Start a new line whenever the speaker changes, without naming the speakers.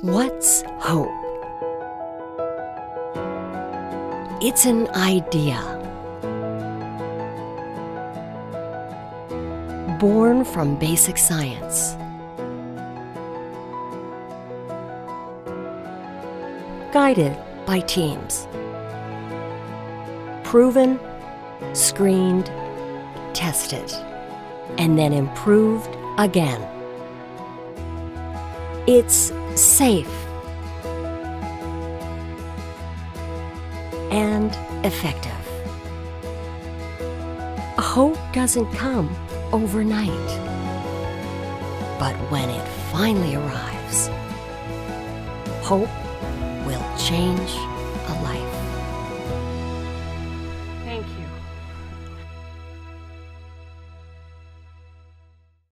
What's hope? It's an idea born from basic science, guided by teams, proven, screened, tested, and then improved again. It's safe and effective. Hope doesn't come overnight, but when it finally arrives, hope will change a life.